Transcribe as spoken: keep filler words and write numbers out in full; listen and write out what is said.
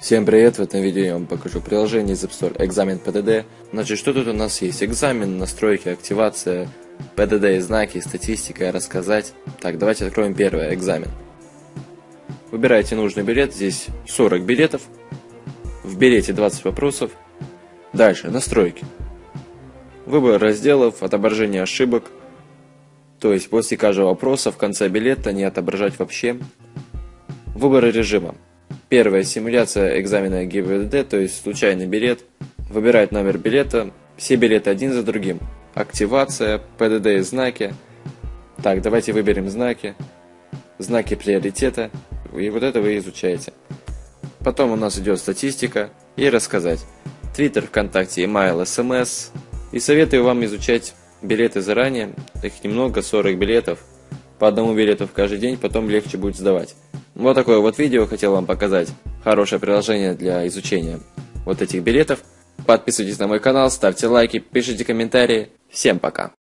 Всем привет! В этом видео я вам покажу приложение из App Store экзамен пэ дэ дэ. Значит, что тут у нас есть? Экзамен, настройки, активация, пэ дэ дэ и знаки, статистика, рассказать. Так, давайте откроем первое, экзамен. Выбираете нужный билет, здесь сорок билетов. В билете двадцать вопросов. Дальше, настройки. Выбор разделов, отображение ошибок. То есть после каждого вопроса в конце билета не отображать вообще. Выбор режима. Первая симуляция экзамена гэ вэ дэ дэ, то есть случайный билет. Выбирать номер билета, все билеты один за другим. Активация, пэ дэ дэ и знаки. Так, давайте выберем знаки. Знаки приоритета. И вот это вы изучаете. Потом у нас идет статистика и рассказать. Твиттер, ВКонтакте, email, эс эм эс. И советую вам изучать билеты заранее. Их немного, сорок билетов. По одному билету в каждый день, потом легче будет сдавать. Вот такое вот видео хотел вам показать. Хорошее приложение для изучения вот этих билетов. Подписывайтесь на мой канал, ставьте лайки, пишите комментарии. Всем пока!